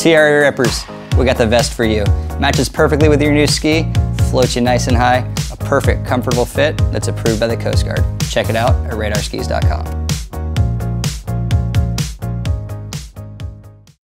T.R.A. Rippers, we got the vest for you. Matches perfectly with your new ski, floats you nice and high, a perfect, comfortable fit that's approved by the Coast Guard. Check it out at radarskis.com.